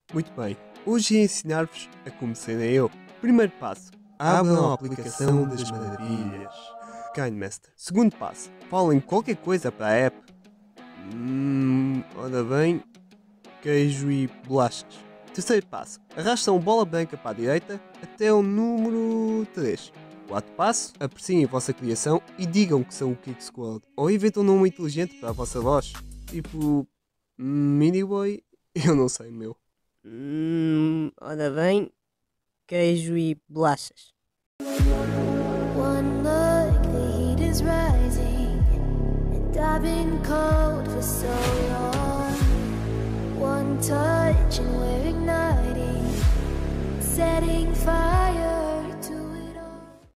Muito bem, hoje ia ensinar-vos a como serem eu. Primeiro passo, abram a aplicação das maravilhas. KineMaster. Segundo passo, falem qualquer coisa para a app. Ora bem, queijo e bolachas. Terceiro passo, arrastam a bola branca para a direita até o número 3. Quarto passo, apreciem a vossa criação e digam que são o Kick Squad. Ou inventam um nome inteligente para a vossa voz. Tipo, Miniboy, eu não sei, meu. Ora bem, queijo e bolachas. One look, the heat is rising, and I've been cold for so long. One touch and we're igniting, setting fire.